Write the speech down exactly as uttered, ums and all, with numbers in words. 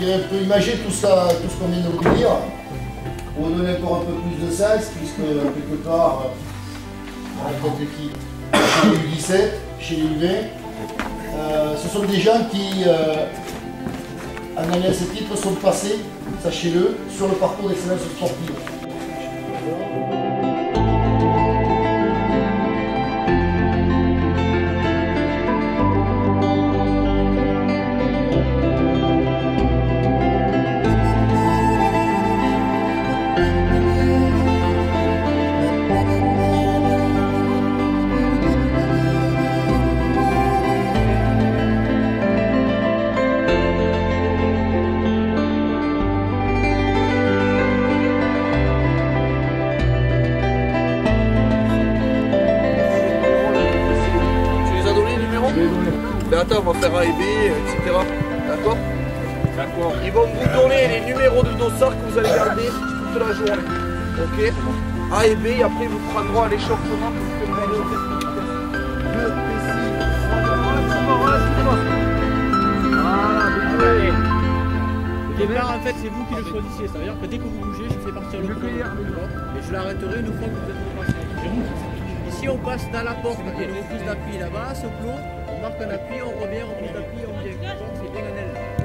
vais un peu imager tout ça, tout ce qu'on vient de vous dire, pour vous donner encore un peu plus de sens, puisque quelque part, on rencontre qui chez les U dix-sept, chez les U vingt, euh, ce sont des gens qui, euh, en gagnant ce titre, sont passés, sachez-le, sur le parcours d'excellence sportive. Ben attends, on va faire A et B, et cetera. D'accord? D'accord. Ils vont vous donner les numéros de dossard que vous allez garder toute la journée. Ok? A et B, et après vous prendrez à l'échauffement que vous pouvez aller au test. deux, six, voilà, au départ, en fait, c'est vous qui le choisissez. Ça veut dire que dès que vous bougez, je fais partir le premier et je l'arrêterai une fois que vous êtes repassé. Ici, on passe dans la porte et une reprise d'appui là-bas, ce clos. On marque un appui, on revient, on reprise d'appui, on vient. C'est bien un L.